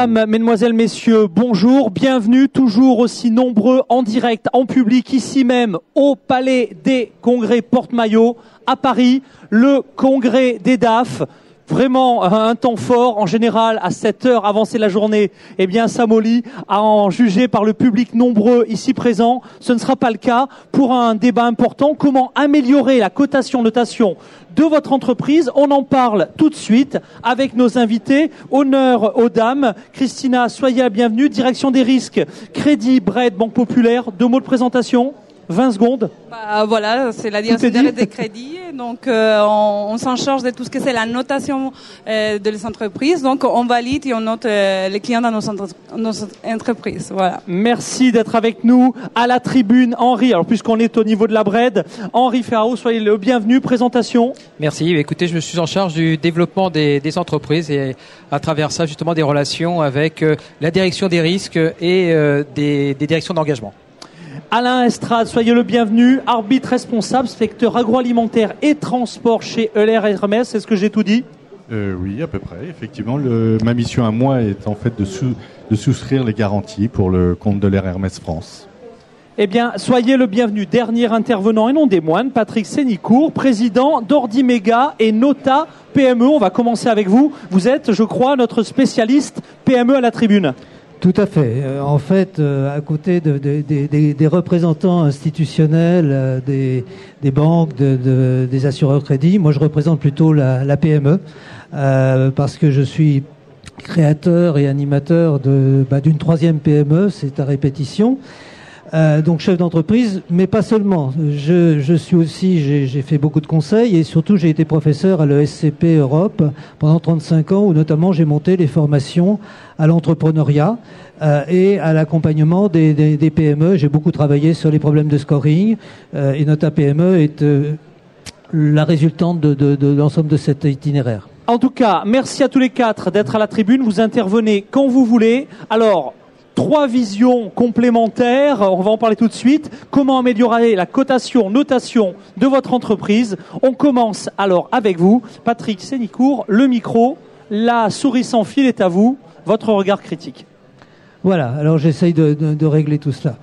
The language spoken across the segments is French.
Mesdames, Mesdemoiselles, Messieurs, bonjour, bienvenue, toujours aussi nombreux en direct, en public, ici même, au Palais des Congrès Porte-Maillot, à Paris, le Congrès des DAF. Vraiment un temps fort, en général, à 7 heures avancée la journée, eh bien, s'amollit, à en juger par le public nombreux ici présent. Ce ne sera pas le cas pour un débat important. Comment améliorer la notation de votre entreprise? On en parle tout de suite avec nos invités. Honneur aux dames. Christina, soyez la bienvenue. Direction des risques, Crédit, Bred, Banque Populaire. 2 mots de présentation. 20 secondes. Voilà, c'est la direction des crédits. Donc, on s'en charge de tout ce que c'est la notation de les entreprises. Donc, on valide et on note les clients dans nos entreprises. Voilà. Merci d'être avec nous à la tribune. Henri, alors puisqu'on est au niveau de la Bred, Henri Ferraud, soyez le bienvenu. Présentation. Merci. Écoutez, je me suis en charge du développement des entreprises et à travers ça, justement, des relations avec la direction des risques et des directions d'engagement. Alain Estrade, soyez le bienvenu, arbitre responsable, secteur agroalimentaire et transport chez Euler Hermès. Est-ce que j'ai tout dit? Oui, à peu près. Effectivement, ma mission à moi est en fait de souscrire les garanties pour le compte de Euler Hermès France. Eh bien, soyez le bienvenu. Dernier intervenant et non des moindres, Patrick Sénicourt, président d'Ordiméga et Nota PME. On va commencer avec vous. Vous êtes, je crois, notre spécialiste PME à la tribune. Tout à fait. En fait, à côté des représentants institutionnels, des banques, des assureurs crédits, moi je représente plutôt la PME parce que je suis créateur et animateur d'une 3e PME, c'est à répétition. Donc chef d'entreprise, mais pas seulement. Je suis aussi, j'ai fait beaucoup de conseils et surtout j'ai été professeur à l'ESCP Europe pendant 35 ans où notamment j'ai monté les formations à l'entrepreneuriat et à l'accompagnement des PME. J'ai beaucoup travaillé sur les problèmes de scoring et Nota PME est la résultante de l'ensemble de cet itinéraire. En tout cas, merci à tous les 4 d'être à la tribune. Vous intervenez quand vous voulez. Alors, 3 visions complémentaires, on va en parler tout de suite. Comment améliorer la notation de votre entreprise? On commence alors avec vous, Patrick Sénicourt, le micro, la souris sans fil est à vous, votre regard critique. Voilà, alors j'essaye de régler tout cela.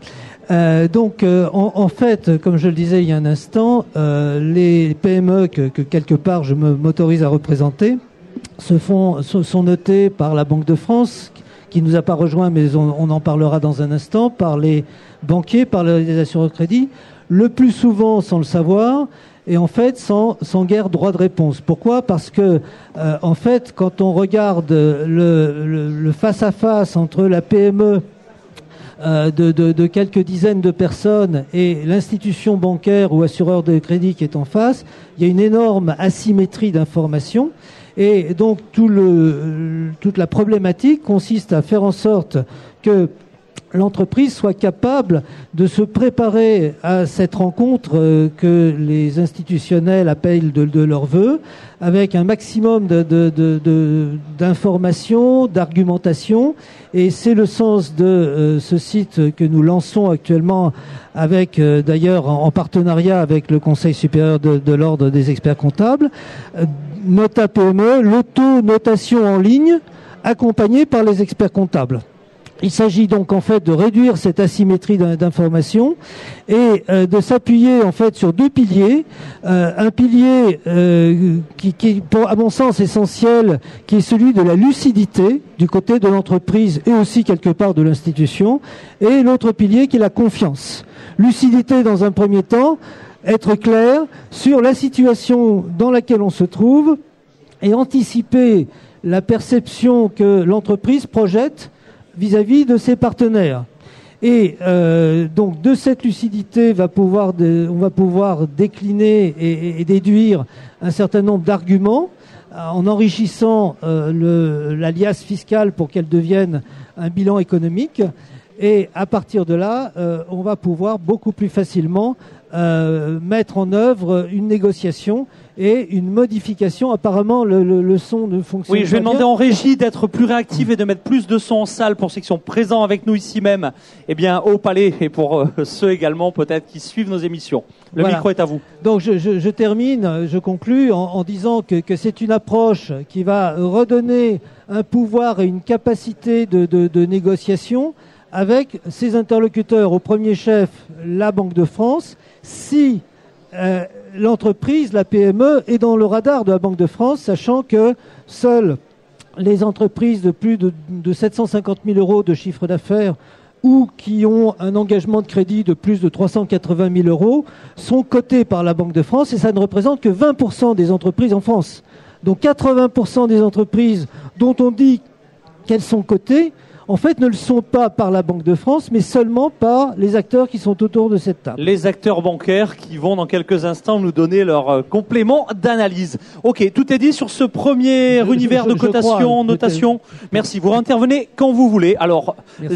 En fait, comme je le disais il y a un instant, les PME que quelque part je m'autorise à représenter sont notées par la Banque de France, qui nous a pas rejoint, mais on en parlera dans un instant, par les banquiers, par les assureurs crédit, le plus souvent sans le savoir, et en fait sans guère droit de réponse. Pourquoi? Parce que en fait, quand on regarde le face-à-face entre la PME de quelques dizaines de personnes et l'institution bancaire ou assureur de crédit qui est en face, il y a une énorme asymétrie d'informations. Et donc toute la problématique consiste à faire en sorte que l'entreprise soit capable de se préparer à cette rencontre que les institutionnels appellent de leur vœu, avec un maximum d'informations, d'argumentation. Et c'est le sens de ce site que nous lançons actuellement avec, d'ailleurs, en partenariat avec le Conseil supérieur de l'Ordre des experts comptables, Nota PME, l'auto-notation en ligne accompagnée par les experts comptables. Il s'agit donc en fait de réduire cette asymétrie d'information et de s'appuyer en fait sur 2 piliers. Un pilier qui est, à mon sens, essentiel, qui est celui de la lucidité du côté de l'entreprise et aussi quelque part de l'institution, et l'autre pilier qui est la confiance. Lucidité dans un premier temps, être clair sur la situation dans laquelle on se trouve et anticiper la perception que l'entreprise projette vis-à-vis de ses partenaires. Et donc de cette lucidité on va pouvoir décliner et déduire un certain nombre d'arguments en enrichissant l'alias fiscal pour qu'elle devienne un bilan économique. Et à partir de là, on va pouvoir beaucoup plus facilement mettre en œuvre une négociation et une modification. Apparemment, le son ne fonctionne pas. Oui, je vais demander en régie d'être plus réactive et de mettre plus de son en salle pour ceux qui sont présents avec nous ici même, au Palais, et pour ceux également peut-être qui suivent nos émissions. Le micro est à vous. Donc je termine, je conclus en disant que c'est une approche qui va redonner un pouvoir et une capacité de négociation avec ses interlocuteurs, au premier chef la Banque de France, si l'entreprise, la PME, est dans le radar de la Banque de France, sachant que seules les entreprises de plus de 750 000 euros de chiffre d'affaires ou qui ont un engagement de crédit de plus de 380 000 euros sont cotées par la Banque de France, et ça ne représente que 20% des entreprises en France. Donc 80% des entreprises dont on dit qu'elles sont cotées, en fait, ne le sont pas par la Banque de France, mais seulement par les acteurs qui sont autour de cette table. Les acteurs bancaires qui vont dans quelques instants nous donner leur complément d'analyse. Ok, tout est dit sur ce premier univers de cotation, notation. Merci, vous intervenez quand vous voulez. Alors,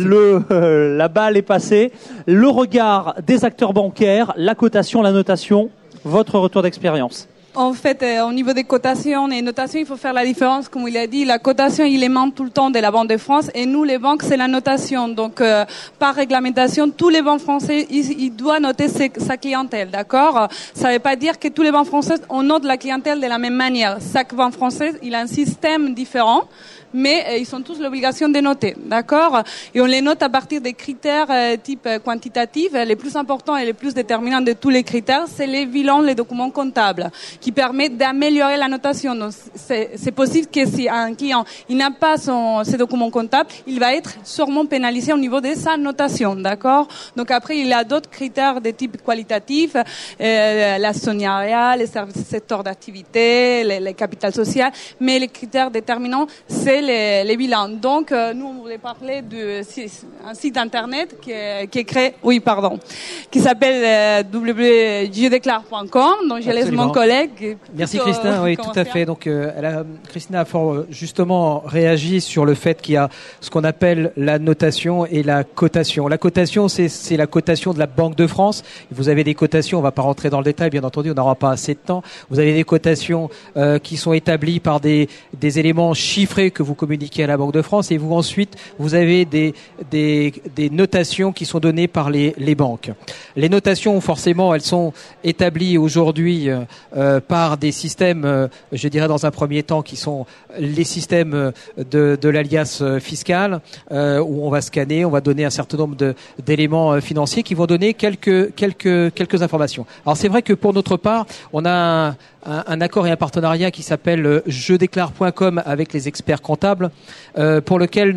la balle est passée. Le regard des acteurs bancaires, la cotation, la notation, votre retour d'expérience. En fait, au niveau des cotations et notations, il faut faire la différence. Comme il a dit, la cotation, il émane tout le temps de la Banque de France, et nous, les banques, c'est la notation. Donc, par réglementation, tous les banques français, ils doivent noter sa clientèle, d'accord? Ça ne veut pas dire que tous les banques françaises, on note la clientèle de la même manière. Chaque banque française, il a un système différent, mais ils ont tous l'obligation de noter, d'accord? Et on les note à partir des critères type quantitatifs. Les plus importants et les plus déterminants de tous les critères, c'est les bilans, les documents comptables, qui permettent d'améliorer la notation. Donc, c'est possible que si un client il n'a pas ses documents comptables, il va être sûrement pénalisé au niveau de sa notation, d'accord? Donc après, il y a d'autres critères de type qualitatif, l'actionnariat, les services secteurs d'activité, les capitales sociales, mais les critères déterminants, c'est les bilans. Donc, nous, on voulait parler d'un site internet qui est créé, qui s'appelle www.jedeclare.com. Donc, je laisse mon collègue. Merci Christina, oui, tout à fait. Donc, Christina a fort justement réagi sur le fait qu'il y a ce qu'on appelle la notation et la cotation. La cotation, c'est la cotation de la Banque de France. Vous avez des cotations, on va pas rentrer dans le détail, bien entendu, on n'aura pas assez de temps. Vous avez des cotations qui sont établies par des éléments chiffrés que vous communiquez à la Banque de France, et ensuite vous avez des notations qui sont données par les banques. Les notations, forcément, elles sont établies aujourd'hui par des systèmes, je dirais dans un premier temps, qui sont les systèmes de l'alias fiscal, où on va scanner, on va donner un certain nombre d'éléments financiers qui vont donner quelques informations. Alors c'est vrai que pour notre part, on a un accord et un partenariat qui s'appelle jedeclare.com avec les experts comptables, pour lequel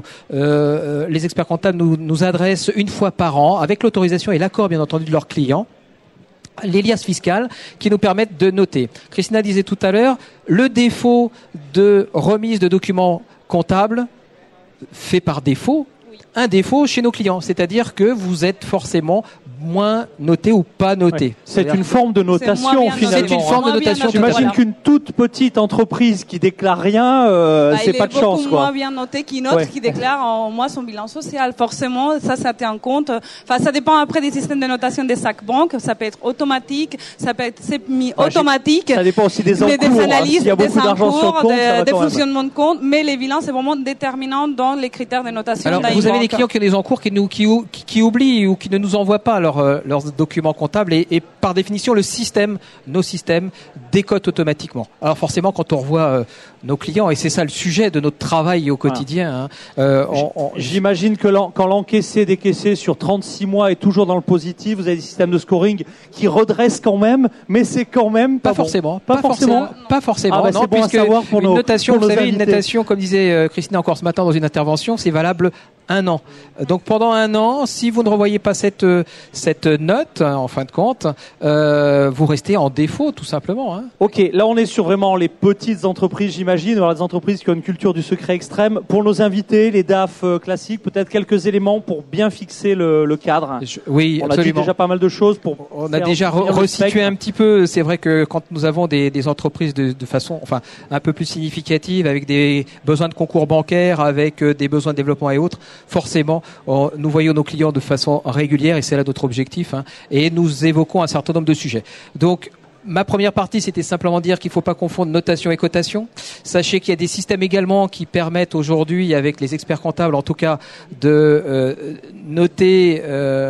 les experts comptables nous adressent une fois par an, avec l'autorisation et l'accord bien entendu de leurs clients, les liasses fiscales qui nous permettent de noter. Christina disait tout à l'heure, le défaut de remise de documents comptables fait par défaut un défaut chez nos clients, c'est-à-dire que vous êtes forcément moins noté ou pas noté. Ouais. C'est une forme de notation finalement. C'est une forme de notation. J'imagine qu'une toute petite entreprise qui déclare rien, c'est pas de chance. Il est beaucoup moins bien noté qu'une autre qui déclare en mois son bilan social. Forcément, ça tient en compte. Enfin, ça dépend après des systèmes de notation des chaque banque. Ça peut être automatique, ça peut être semi-automatique. Ça dépend aussi des encours. Des analyses, s'il y a beaucoup d'argent sur le compte, des fonctionnements de compte. Mais les bilans, c'est vraiment déterminant dans les critères de notation. Alors, vous avez des clients qui ont des encours qui oublient ou qui ne nous envoient pas leurs documents comptables, et par définition nos systèmes décotent automatiquement. Alors forcément, quand on revoit nos clients, et c'est ça le sujet de notre travail au quotidien, j'imagine que quand l'encaissé décaissé sur 36 mois est toujours dans le positif, vous avez des systèmes de scoring qui redressent quand même, mais c'est quand même pas forcément. Pas forcément. Non, c'est bon à savoir pour une nos notation, pour vous nos savez, invités. une notation, comme disait Christina encore ce matin dans une intervention, c'est valable 1 an. Donc pendant 1 an, si vous ne revoyez pas cette note, en fin de compte, vous restez en défaut, tout simplement. Ok, là on est sur vraiment les petites entreprises, j'imagine, alors les entreprises qui ont une culture du secret extrême. Pour nos invités, les DAF classiques, peut-être quelques éléments pour bien fixer le cadre. Oui, on absolument. a dit déjà pas mal de choses On a déjà resitué un petit peu. C'est vrai que quand nous avons des entreprises de façon, un peu plus significative, avec des besoins de concours bancaires, avec des besoins de développement et autres, forcément, nous voyons nos clients de façon régulière et c'est là notre objectif, hein, et nous évoquons un certain nombre de sujets. Donc, ma première partie, c'était simplement dire qu'il ne faut pas confondre notation et cotation. Sachez qu'il y a des systèmes également qui permettent aujourd'hui, avec les experts comptables en tout cas, de noter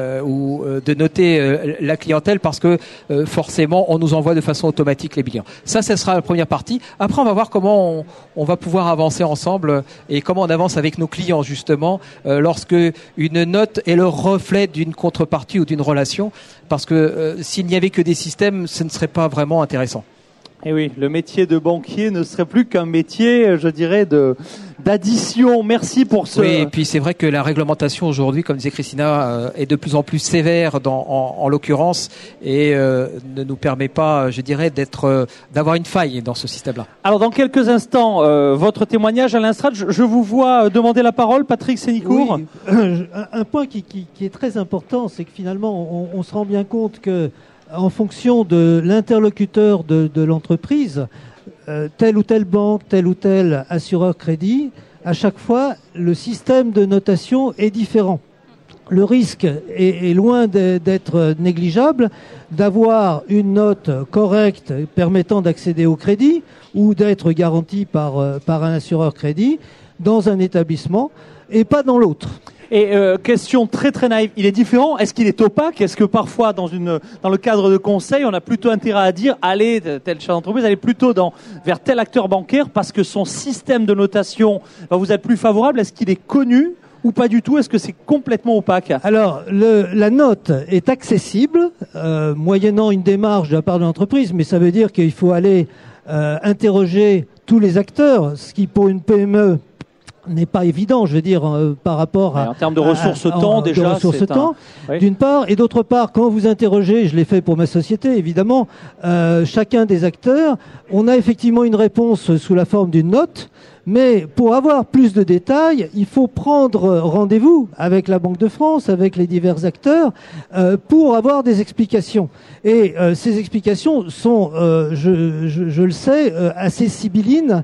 la clientèle parce que forcément, on nous envoie de façon automatique les bilans. Ça sera la première partie. Après, on va voir comment on va pouvoir avancer ensemble et comment on avance avec nos clients justement lorsque une note est le reflet d'une contrepartie ou d'une relation. Parce que s'il n'y avait que des systèmes, ce ne serait pas vraiment intéressant. Et oui, le métier de banquier ne serait plus qu'un métier, je dirais, d'addition. Merci pour ce... Oui, et puis c'est vrai que la réglementation aujourd'hui, comme disait Christina, est de plus en plus sévère en l'occurrence et ne nous permet pas, je dirais, d'avoir une faille dans ce système-là. Alors dans quelques instants, votre témoignage à l'Instrad, je vous vois demander la parole, Patrick Sénicourt. Oui, un point qui est très important, c'est que finalement, on se rend bien compte que en fonction de l'interlocuteur de l'entreprise, telle ou telle banque, tel ou tel assureur crédit, à chaque fois, le système de notation est différent. Le risque est loin d'être négligeable d'avoir une note correcte permettant d'accéder au crédit ou d'être garantie par un assureur crédit dans un établissement et pas dans l'autre. Et question très très naïve, il est différent. Est-ce qu'il est opaque? Est-ce que parfois dans le cadre de conseil, on a plutôt intérêt à dire allez, telle chef d'entreprise, allez plutôt vers tel acteur bancaire parce que son système de notation va vous être plus favorable? Est-ce qu'il est connu ou pas du tout? Est-ce que c'est complètement opaque? Alors, la note est accessible moyennant une démarche de la part de l'entreprise, mais ça veut dire qu'il faut aller interroger tous les acteurs, ce qui pour une PME n'est pas évident, je veux dire, par rapport à... En termes de ressources temps, déjà, de ressources temps, oui. D'une part, et d'autre part, quand vous interrogez, je l'ai fait pour ma société, évidemment, chacun des acteurs, on a effectivement une réponse sous la forme d'une note, mais pour avoir plus de détails, il faut prendre rendez-vous avec la Banque de France, avec les divers acteurs, pour avoir des explications. Et ces explications sont, je le sais, assez sibyllines.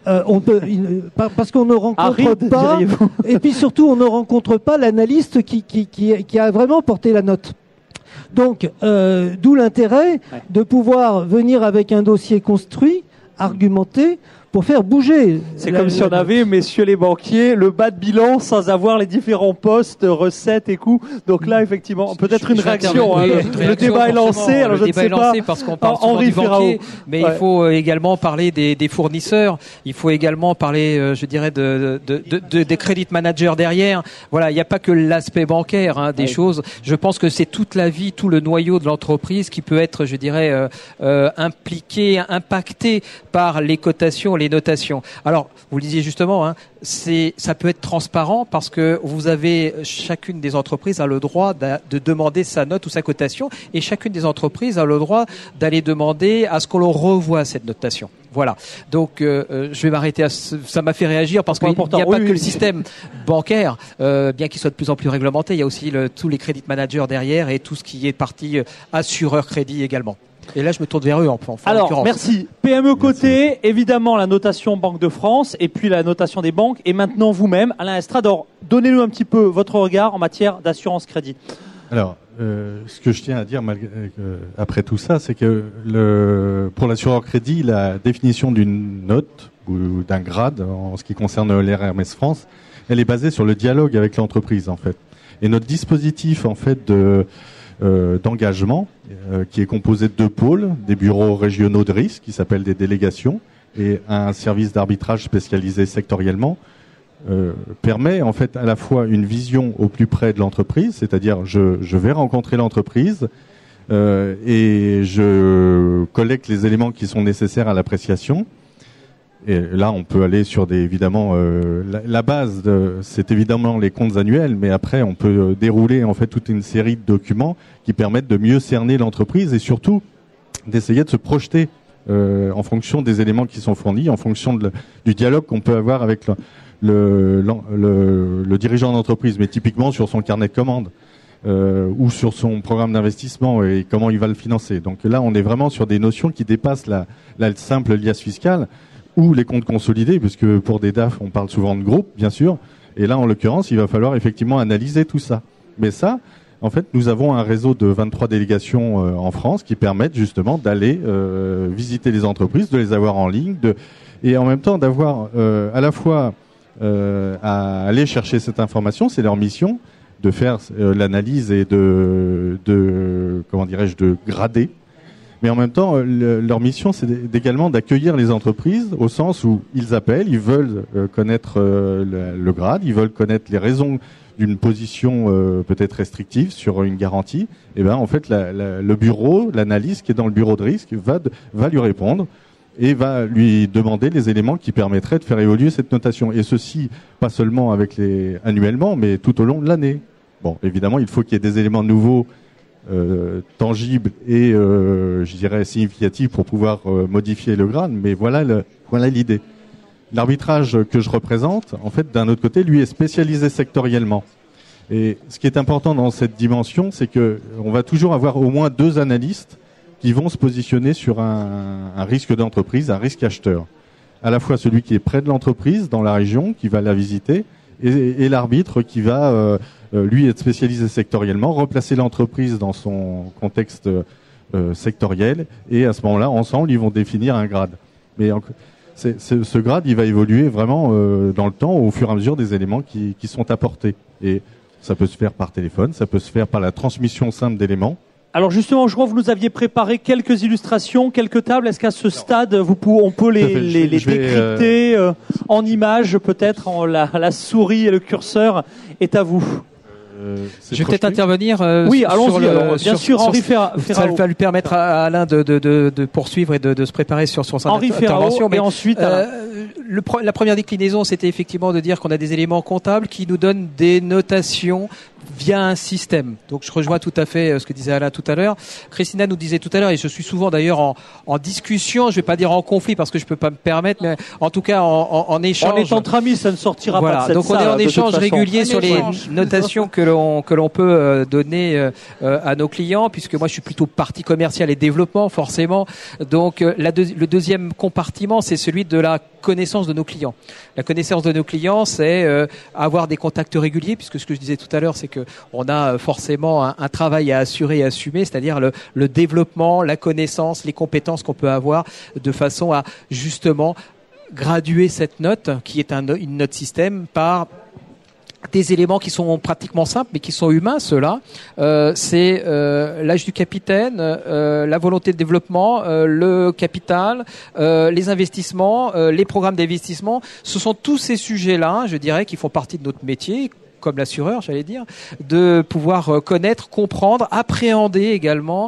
Parce qu'on ne rencontre pas, et puis surtout on ne rencontre pas l'analyste qui a vraiment porté la note. Donc, d'où l'intérêt de pouvoir venir avec un dossier construit, argumenté, pour faire bouger. C'est comme si on avait, messieurs les banquiers, le bas de bilan sans avoir les différents postes, recettes et coûts. Donc là, effectivement, peut-être une réaction. Hein, le débat est lancé. Alors je ne sais pas. Parce qu'on parle souvent du banquier, mais il faut également parler des fournisseurs. Il faut également parler, je dirais, des credit managers derrière. Voilà, il n'y a pas que l'aspect bancaire des choses. Je pense que c'est toute la vie, tout le noyau de l'entreprise qui peut être, je dirais, impliqué, impacté par les cotations, les notations. Alors, vous le disiez justement, ça peut être transparent parce que vous avez, chacune des entreprises a le droit de demander sa note ou sa cotation et chacune des entreprises a le droit d'aller demander à ce qu'on revoie cette notation. Voilà. Donc, je vais m'arrêter ça m'a fait réagir parce qu'il n'y a pas que le système bancaire, bien qu'il soit de plus en plus réglementé, il y a aussi tous les credit managers derrière et tout ce qui est partie assureur crédit également. Et là, je me tourne vers eux en l'occurrence. Alors, merci. PME côté, évidemment, la notation Banque de France et puis la notation des banques. Et maintenant, vous-même, Alain Estrador, donnez-nous un petit peu votre regard en matière d'assurance crédit. Alors, ce que je tiens à dire après tout ça, c'est que pour l'assureur crédit, la définition d'une note ou d'un grade en ce qui concerne l'Hermès France, elle est basée sur le dialogue avec l'entreprise, en fait. Et notre dispositif, en fait, d'engagement, qui est composé de 2 pôles, des bureaux régionaux de risque, qui s'appellent des délégations, et un service d'arbitrage spécialisé sectoriellement, permet en fait à la fois une vision au plus près de l'entreprise, c'est-à-dire je vais rencontrer l'entreprise et je collecte les éléments qui sont nécessaires à l'appréciation. Et là, on peut aller sur évidemment, la base, c'est évidemment les comptes annuels, mais après, on peut dérouler en fait toute une série de documents qui permettent de mieux cerner l'entreprise et surtout d'essayer de se projeter en fonction des éléments qui sont fournis, en fonction du dialogue qu'on peut avoir avec le dirigeant d'entreprise, mais typiquement sur son carnet de commandes ou sur son programme d'investissement et comment il va le financer. Donc là, on est vraiment sur des notions qui dépassent la simple liasse fiscale ou les comptes consolidés, puisque pour des DAF, on parle souvent de groupe, bien sûr, Et là, en l'occurrence, il va falloir effectivement analyser tout ça. Mais ça, en fait, nous avons un réseau de 23 délégations en France qui permettent justement d'aller visiter les entreprises, de les avoir en ligne, et en même temps d'avoir à la fois à aller chercher cette information, c'est leur mission, de faire l'analyse et de grader. Mais en même temps, leur mission, c'est également d'accueillir les entreprises au sens où ils appellent, ils veulent connaître le grade, ils veulent connaître les raisons d'une position peut-être restrictive sur une garantie. Et ben en fait, le bureau, l'analyse qui est dans le bureau de risque va lui répondre et va lui demander les éléments qui permettraient de faire évoluer cette notation. Et ceci, pas seulement annuellement, mais tout au long de l'année. Bon, évidemment, il faut qu'il y ait des éléments nouveaux, tangibles et, je dirais, significatifs pour pouvoir modifier le grade. Mais voilà l'idée. L'arbitrage que je représente, en fait, d'un autre côté, lui est spécialisé sectoriellement. Et ce qui est important dans cette dimension, c'est que on va toujours avoir au moins 2 analystes qui vont se positionner sur un risque d'entreprise, un risque acheteur. À la fois celui qui est près de l'entreprise, dans la région, qui va la visiter, et l'arbitre qui va, lui, être spécialisé sectoriellement, replacer l'entreprise dans son contexte sectoriel, et à ce moment-là, ensemble, ils vont définir un grade. Mais ce grade, il va évoluer vraiment dans le temps, au fur et à mesure des éléments qui sont apportés. Et ça peut se faire par téléphone, ça peut se faire par la transmission simple d'éléments. Alors justement, je crois que vous nous aviez préparé quelques illustrations, quelques tables. Est-ce qu'à ce stade, on peut les décrypter en images, peut-être la souris et le curseur est à vous. Je vais peut-être intervenir. Oui, allons-y. Bien sûr, Henri Ferraro. Ça va lui permettre à Alain de poursuivre et de se préparer sur son intervention. Mais ensuite, la première déclinaison, c'était effectivement de dire qu'on a des éléments comptables qui nous donnent des notations via un système. Donc je rejoins tout à fait ce que disait Alain tout à l'heure. Christina nous disait tout à l'heure, et je suis souvent d'ailleurs en discussion, je vais pas dire en conflit parce que je peux pas me permettre, mais en tout cas en échange. On est entre amis, ça ne sortira pas de cette donc salle. On est en échange régulier sur les notations que l'on peut donner à nos clients, puisque moi je suis plutôt partie commerciale et développement forcément. Donc le deuxième compartiment, c'est celui de la connaissance de nos clients. La connaissance de nos clients, c'est avoir des contacts réguliers, puisque ce que je disais tout à l'heure, c'est que on a forcément un travail à assurer et assumer, c'est-à-dire le développement, la connaissance, les compétences qu'on peut avoir, de façon à justement graduer cette note, qui est une note système, par des éléments qui sont pratiquement simples mais qui sont humains, ceux-là. C'est l'âge du capitaine, la volonté de développement, le capital, les investissements, les programmes d'investissement. Ce sont tous ces sujets-là, je dirais, qui font partie de notre métier, comme l'assureur, j'allais dire, de pouvoir connaître, comprendre, appréhender également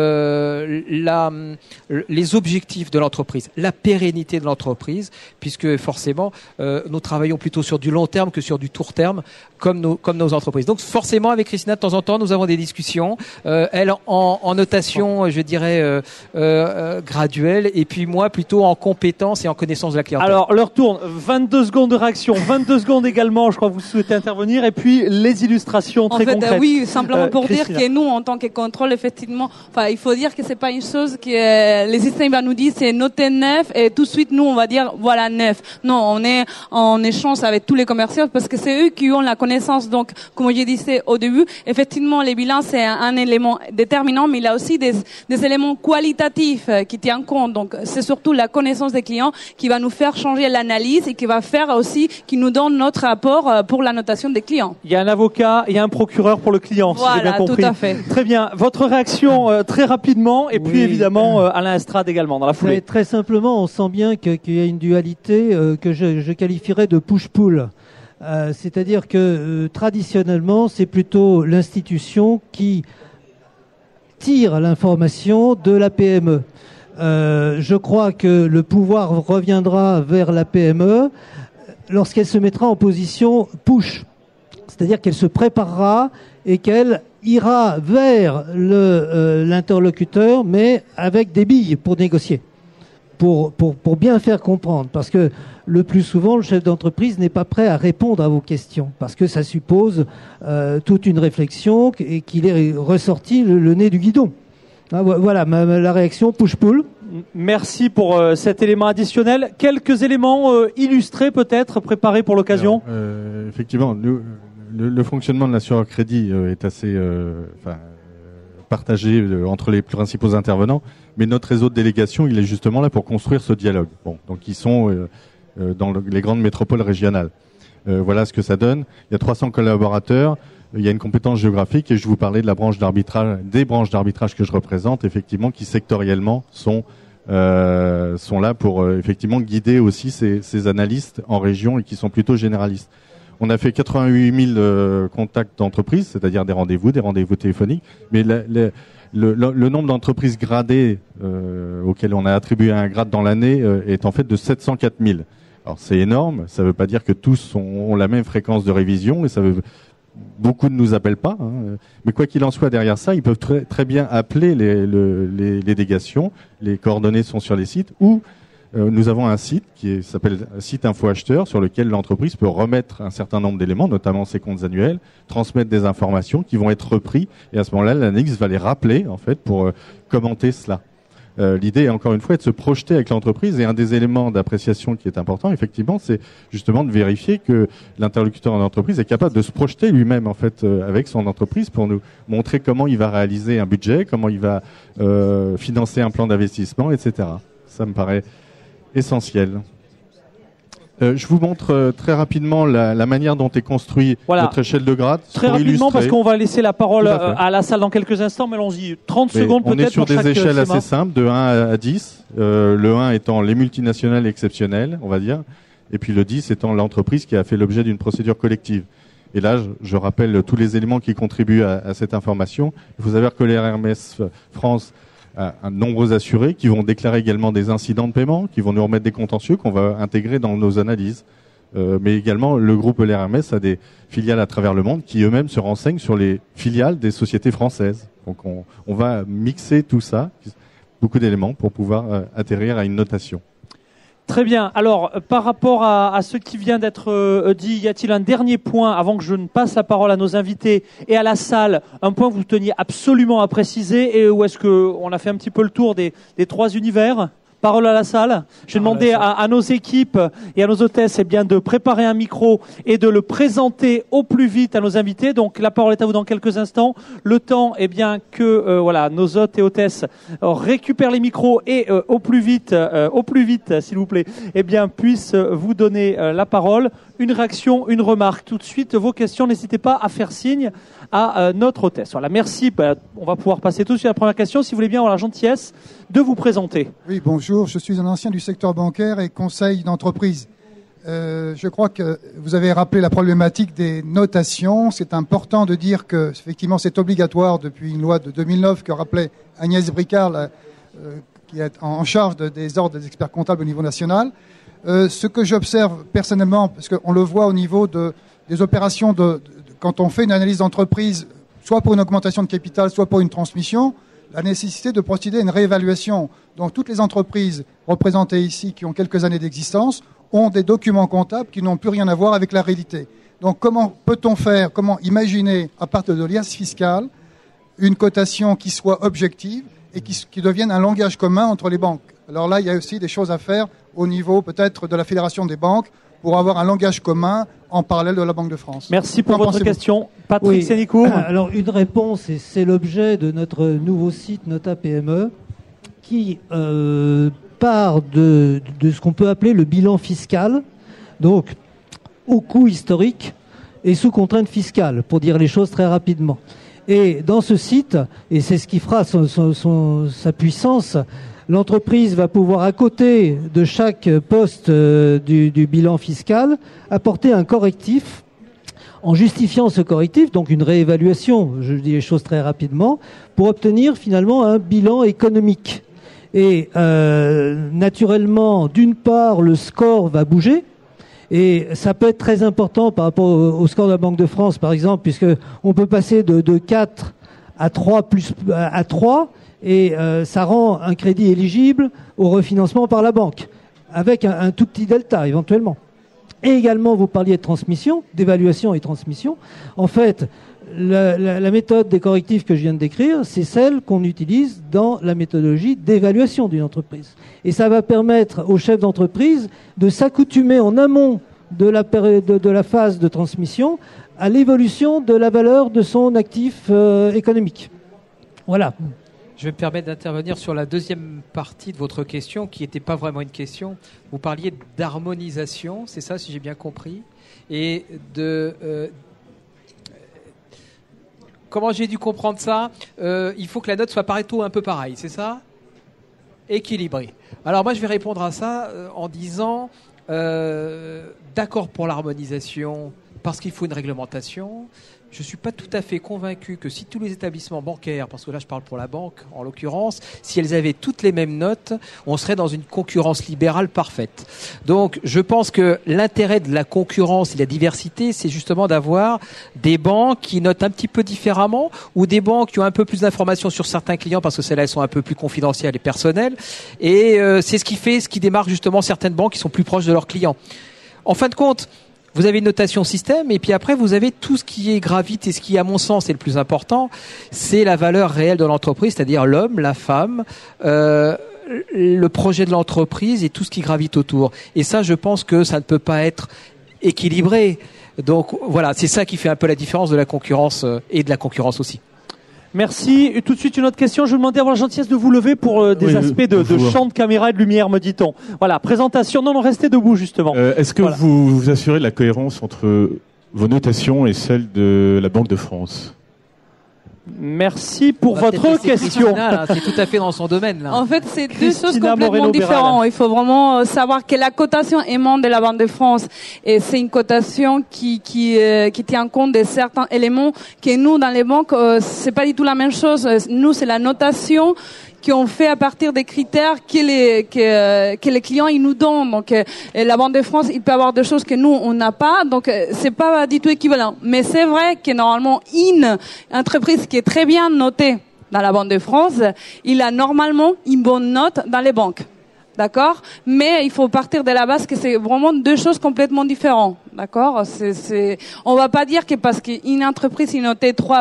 les objectifs de l'entreprise, la pérennité de l'entreprise, puisque forcément nous travaillons plutôt sur du long terme que sur du court terme, comme nos entreprises. Donc forcément, avec Christina, de temps en temps, nous avons des discussions, elle en notation, je dirais, graduelle, et puis moi plutôt en compétence et en connaissance de la clientèle. Alors, l'heure tourne, 22 secondes de réaction, 22 secondes également, je crois que vous souhaitez intervenir, et puis les illustrations très concrètes. Oui, simplement pour Christina. dire que nous, en tant que contrôle, effectivement, il faut dire que c'est pas une chose que les systèmes vont nous dire c'est noté 9 et tout de suite nous on va dire voilà 9. Non, on est en échange avec tous les commerciaux parce que c'est eux qui ont la connaissance. Donc, comme je disais au début, effectivement, les bilans c'est un élément déterminant, mais il y a aussi des éléments qualitatifs qui tiennent compte. Donc, c'est surtout la connaissance des clients qui va nous faire changer l'analyse et qui va faire aussi, qui nous donne notre apport pour la notation des clients. Il y a un avocat, il y a un procureur pour le client, voilà, si j'ai bien compris. Tout à fait. Très bien. Votre réaction très rapidement, et puis évidemment Alain Estrade également dans la foulée. Très simplement, on sent bien qu'il y a une dualité que je qualifierais de push-pull. C'est-à-dire que traditionnellement, c'est plutôt l'institution qui tire l'information de la PME. Je crois que le pouvoir reviendra vers la PME lorsqu'elle se mettra en position push. C'est-à-dire qu'elle se préparera et qu'elle ira vers l'interlocuteur, mais avec des billes pour négocier, pour bien faire comprendre. Parce que le plus souvent, le chef d'entreprise n'est pas prêt à répondre à vos questions, parce que ça suppose toute une réflexion et qu'il est ressorti le nez du guidon. Voilà la réaction push-pull. Merci pour cet élément additionnel. Quelques éléments illustrés peut-être, préparés pour l'occasion. Effectivement, le fonctionnement de l'assureur crédit est assez partagé entre les principaux intervenants, mais notre réseau de délégation, il est justement là pour construire ce dialogue. Bon, donc ils sont dans les grandes métropoles régionales. Voilà ce que ça donne. Il y a 300 collaborateurs. Il y a une compétence géographique et je vous parlais de la branche d'arbitrage, des branches d'arbitrage que je représente, effectivement, qui sectoriellement sont là pour effectivement guider aussi ces analystes en région et qui sont plutôt généralistes. On a fait 88 000 contacts d'entreprises, c'est-à-dire des rendez-vous téléphoniques, mais le nombre d'entreprises gradées auxquelles on a attribué un grade dans l'année est en fait de 704 000. Alors c'est énorme, ça ne veut pas dire que tous ont la même fréquence de révision et beaucoup ne nous appellent pas, hein. Mais quoi qu'il en soit, derrière ça, ils peuvent très bien appeler les délégations. Les coordonnées sont sur les sites ou nous avons un site qui s'appelle Site Info Acheteur sur lequel l'entreprise peut remettre un certain nombre d'éléments, notamment ses comptes annuels, transmettre des informations qui vont être repris et à ce moment-là, l'ANEX va les rappeler en fait pour commenter cela. L'idée, encore une fois, est de se projeter avec l'entreprise et un des éléments d'appréciation qui est important, effectivement, c'est justement de vérifier que l'interlocuteur en entreprise est capable de se projeter lui-même, en fait, avec son entreprise pour nous montrer comment il va réaliser un budget, comment il va financer un plan d'investissement, etc. Ça me paraît essentiel. Je vous montre très rapidement la manière dont est construit notre échelle de grade. Très rapidement, illustrer. Parce qu'on va laisser la parole à la salle dans quelques instants, mais allons-y. 30 secondes peut-être. On est sur des échelles assez simples, de 1 à 10. Le 1 étant les multinationales exceptionnelles, on va dire, et puis le 10 étant l'entreprise qui a fait l'objet d'une procédure collective. Et là, je rappelle tous les éléments qui contribuent à cette information. Il faut savoir que les Hermès France à nombreux assurés qui vont déclarer également des incidents de paiement, qui vont nous remettre des contentieux qu'on va intégrer dans nos analyses. Mais également, le groupe LRMS a des filiales à travers le monde qui eux-mêmes se renseignent sur les filiales des sociétés françaises. Donc on va mixer tout ça, beaucoup d'éléments pour pouvoir atterrir à une notation. Très bien. Alors, par rapport à ce qui vient d'être dit, y a-t-il un dernier point avant que je ne passe la parole à nos invités et à la salle, un point que vous teniez absolument à préciser et où est-ce que on a fait un petit peu le tour des 3 univers? Parole à la salle. Je vais demander à nos équipes et à nos hôtesses de préparer un micro et de le présenter au plus vite à nos invités. Donc la parole est à vous dans quelques instants. Le temps que nos hôtes et hôtesses récupèrent les micros et au plus vite s'il vous plaît, puissent vous donner la parole. Une réaction, une remarque tout de suite, vos questions, n'hésitez pas à faire signe à notre hôtesse. Voilà, merci. On va pouvoir passer tout de suite à la première question. Si vous voulez bien avoir la gentillesse de vous présenter. Oui, bonjour. Je suis un ancien du secteur bancaire et conseil d'entreprise. Je crois que vous avez rappelé la problématique des notations. C'est important de dire que, effectivement, c'est obligatoire depuis une loi de 2009 que rappelait Agnès Bricard, qui est en charge des ordres des experts comptables au niveau national. Ce que j'observe personnellement, parce qu'on le voit au niveau des opérations quand on fait une analyse d'entreprise, soit pour une augmentation de capital, soit pour une transmission, la nécessité de procéder à une réévaluation. Donc toutes les entreprises représentées ici, qui ont quelques années d'existence, ont des documents comptables qui n'ont plus rien à voir avec la réalité. Donc comment imaginer, à partir de l'IAS fiscal, une cotation qui soit objective et qui devienne un langage commun entre les banques? Alors là, il y a aussi des choses à faire au niveau peut-être de la Fédération des banques pour avoir un langage commun en parallèle de la Banque de France. Merci pour votre question. Patrick Sénicourt. Alors une réponse, et c'est l'objet de notre nouveau site Nota PME, qui part de ce qu'on peut appeler le bilan fiscal, donc au coût historique et sous contrainte fiscale, pour dire les choses très rapidement. Et dans ce site, et c'est ce qui fera sa puissance, l'entreprise va pouvoir, à côté de chaque poste du bilan fiscal, apporter un correctif en justifiant ce correctif, donc une réévaluation, je dis les choses très rapidement, pour obtenir finalement un bilan économique. Et naturellement, d'une part, le score va bouger, et ça peut être très important par rapport au score de la Banque de France, par exemple, puisque on peut passer de 4 à 3 à 3, et ça rend un crédit éligible au refinancement par la banque, avec un tout petit delta éventuellement. Et également, vous parliez de transmission, d'évaluation et transmission. En fait, la méthode des correctifs que je viens de décrire, c'est celle qu'on utilise dans la méthodologie d'évaluation d'une entreprise. Et ça va permettre aux chefs d'entreprise de s'accoutumer en amont de la phase de transmission à l'évolution de la valeur de son actif économique. Voilà. Je vais me permettre d'intervenir sur la deuxième partie de votre question, qui n'était pas vraiment une question. Vous parliez d'harmonisation, c'est ça, si j'ai bien compris, et de... comment j'ai dû comprendre ça ? Il faut que la note soit Pareto un peu pareille, c'est ça ? Équilibrée. Alors moi, je vais répondre à ça en disant d'accord pour l'harmonisation, parce qu'il faut une réglementation. Je ne suis pas tout à fait convaincu que si tous les établissements bancaires, parce que là je parle pour la banque en l'occurrence, si elles avaient toutes les mêmes notes, on serait dans une concurrence libérale parfaite. Donc je pense que l'intérêt de la concurrence et de la diversité, c'est justement d'avoir des banques qui notent un petit peu différemment, ou des banques qui ont un peu plus d'informations sur certains clients, parce que celles-là elles sont un peu plus confidentielles et personnelles. Et c'est ce qui démarque justement certaines banques qui sont plus proches de leurs clients. En fin de compte, vous avez une notation système, et puis après vous avez tout ce qui est gravite, et ce qui, à mon sens, est le plus important, c'est la valeur réelle de l'entreprise, c'est-à-dire l'homme, la femme, le projet de l'entreprise et tout ce qui gravite autour. Et ça, je pense que ça ne peut pas être équilibré. Donc voilà, c'est ça qui fait un peu la différence de la concurrence et de la concurrence aussi. Merci. Et tout de suite, une autre question. Je vais vous demander d'avoir la gentillesse de vous lever pour des aspects de champ de caméra et de lumière, me dit-on. Voilà, présentation. Non, restez debout, justement. Est-ce que vous vous assurez de la cohérence entre vos notations et celles de la Banque de France ? Merci pour votre question. C'est tout à fait dans son domaine, là. En fait, c'est deux Christina choses complètement Moreno-Béral. différentes. Il faut vraiment savoir que la cotation émane de la Banque de France, et c'est une cotation qui tient compte de certains éléments que nous, dans les banques, c'est pas du tout la même chose. Nous, c'est la notation qu'on fait à partir des critères que les clients ils nous donnent. Donc la Banque de France, il peut avoir des choses que nous on n'a pas, donc c'est pas du tout équivalent. Mais c'est vrai que normalement une entreprise qui est très bien notée dans la Banque de France, il a normalement une bonne note dans les banques. D'accord? Mais il faut partir de la base que c'est vraiment deux choses complètement différentes. D'accord? On va pas dire que parce qu'une entreprise est notée 3++,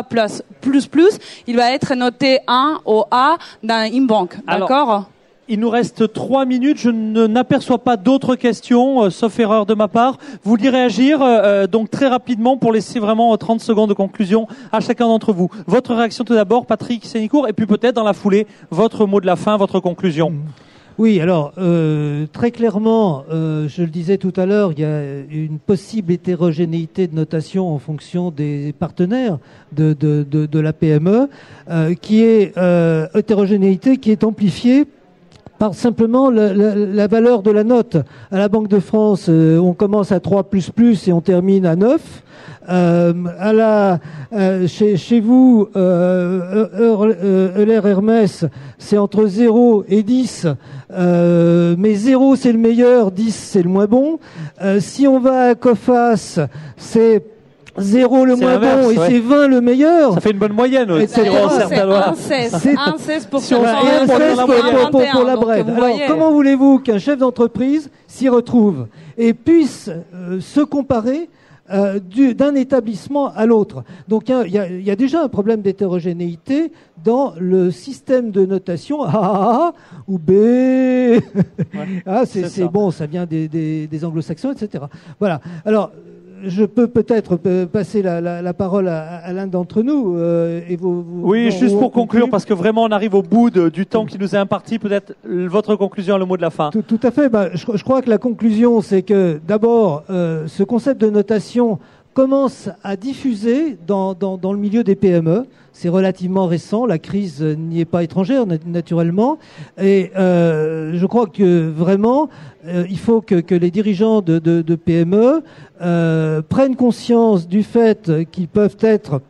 il va être noté 1 au A dans une banque. D'accord? Alors, il nous reste 3 minutes. Je n'aperçois pas d'autres questions, sauf erreur de ma part. Vous voulez réagir, donc très rapidement pour laisser vraiment 30 secondes de conclusion à chacun d'entre vous. Votre réaction tout d'abord, Patrick Sénicourt, et puis peut-être dans la foulée, votre mot de la fin, votre conclusion. Oui, alors très clairement, je le disais tout à l'heure, il y a une possible hétérogénéité de notation en fonction des partenaires de la PME, qui est hétérogénéité qui est amplifiée par simplement la valeur de la note. À la Banque de France, on commence à 3++ et on termine à 9. Chez vous, Euler Hermès, c'est entre 0 et 10, mais 0 c'est le meilleur, 10 c'est le moins bon. Si on va à Coface, c'est 0 le moins bon et c'est 20 le meilleur. Ça fait une bonne moyenne. C'est un 16 pour la brève. Alors, comment voulez-vous qu'un chef d'entreprise s'y retrouve et puisse se comparer d'un établissement à l'autre? Donc il y a déjà un problème d'hétérogénéité dans le système de notation A ou B. C'est bon, ça vient des anglo-saxons, etc. Voilà. Alors je peux peut-être passer la parole à l'un d'entre nous. Oui, juste pour conclure, parce que vraiment on arrive au bout du temps qui nous est imparti, peut-être votre conclusion, le mot de la fin. Tout à fait. Je crois que la conclusion, c'est que d'abord, ce concept de notation commence à diffuser dans le milieu des PME. C'est relativement récent, la crise n'y est pas étrangère naturellement, et je crois que vraiment il faut que les dirigeants de PME prennent conscience du fait qu'ils peuvent être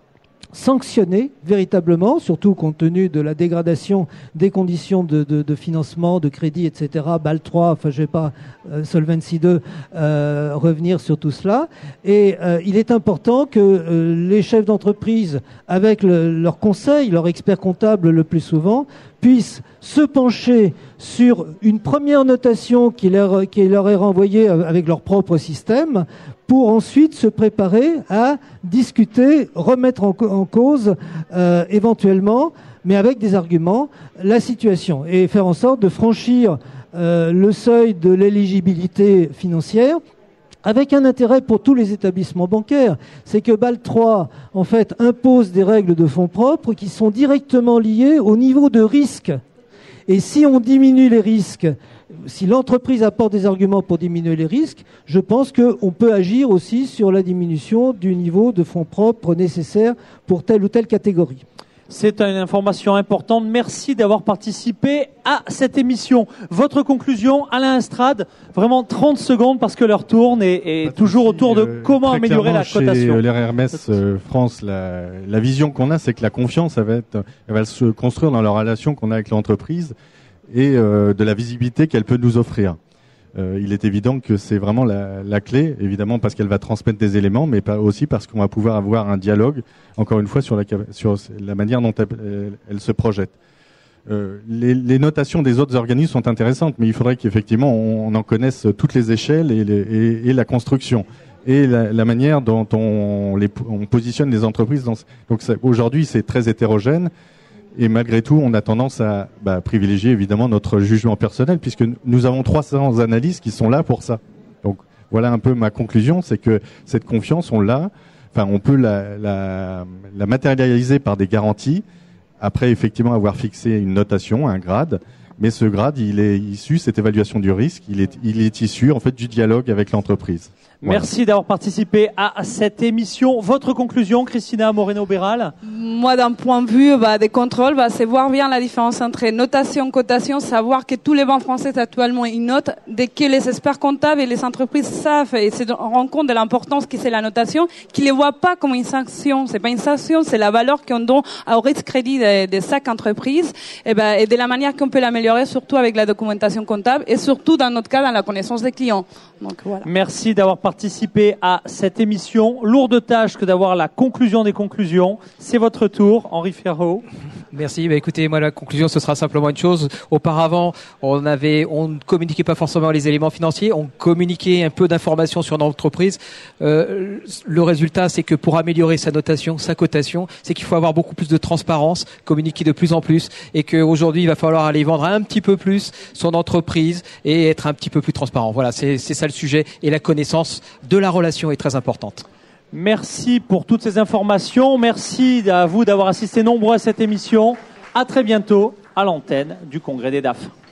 sanctionner véritablement, surtout compte tenu de la dégradation des conditions de financement, de crédit, etc. BAL 3, enfin je vais pas Solvency 2 revenir sur tout cela. Et il est important que les chefs d'entreprise, avec leur conseil, leur expert comptable le plus souvent, puissent se pencher sur une première notation qui leur est renvoyée avec leur propre système, pour ensuite se préparer à discuter, remettre en cause éventuellement, mais avec des arguments, la situation et faire en sorte de franchir le seuil de l'éligibilité financière avec un intérêt pour tous les établissements bancaires. C'est que BAL 3, en fait, impose des règles de fonds propres qui sont directement liées au niveau de risque. Et si on diminue les risques, si l'entreprise apporte des arguments pour diminuer les risques, je pense qu'on peut agir aussi sur la diminution du niveau de fonds propres nécessaire pour telle ou telle catégorie. C'est une information importante. Merci d'avoir participé à cette émission. Votre conclusion, Alain Estrade, vraiment 30 secondes parce que l'heure tourne et toujours autour de comment améliorer la cotation. Chez l'RRMS France, la vision qu'on a, c'est que la confiance, elle va se construire dans la relation qu'on a avec l'entreprise et de la visibilité qu'elle peut nous offrir. Il est évident que c'est vraiment la clé, évidemment parce qu'elle va transmettre des éléments, mais pas aussi parce qu'on va pouvoir avoir un dialogue, encore une fois, sur la manière dont elle se projette. Les notations des autres organismes sont intéressantes, mais il faudrait qu'effectivement on en connaisse toutes les échelles et la construction et la manière dont on positionne les entreprises. Donc aujourd'hui, c'est très hétérogène. Et malgré tout, on a tendance à privilégier évidemment notre jugement personnel, puisque nous avons 300 analystes qui sont là pour ça. Donc voilà un peu ma conclusion, c'est que cette confiance, on peut la matérialiser par des garanties, après effectivement avoir fixé une notation, un grade, mais ce grade, il est issu, cette évaluation du risque, il est issu en fait du dialogue avec l'entreprise. Voilà. Merci d'avoir participé à cette émission. Votre conclusion, Christina Moreno-Béral? Moi, d'un point de vue des contrôles, c'est voir bien la différence entre notation, cotation, savoir que tous les banques françaises actuellement ils notent, dès que les experts comptables et les entreprises savent et se rendent compte de l'importance que c'est la notation, qu'ils ne les voient pas comme une sanction. C'est pas une sanction, c'est la valeur qu'on donne au risque crédit de chaque entreprise et de la manière qu'on peut l'améliorer, surtout avec la documentation comptable et surtout dans notre cas, dans la connaissance des clients. Donc, voilà. Merci d'avoir participé à cette émission. Lourde tâche que d'avoir la conclusion des conclusions. C'est votre tour, Henri Ferraud. Merci. Écoutez, moi la conclusion ce sera simplement une chose. Auparavant, on ne communiquait pas forcément les éléments financiers, on communiquait un peu d'informations sur l'entreprise. Le résultat, c'est que pour améliorer sa notation, sa cotation, c'est qu'il faut avoir beaucoup plus de transparence, communiquer de plus en plus, et qu'aujourd'hui il va falloir aller vendre un petit peu plus son entreprise et être un petit peu plus transparent. Voilà, c'est ça le sujet, et la connaissance de la relation est très importante. Merci pour toutes ces informations. Merci à vous d'avoir assisté nombreux à cette émission. À très bientôt à l'antenne du Congrès des DAF.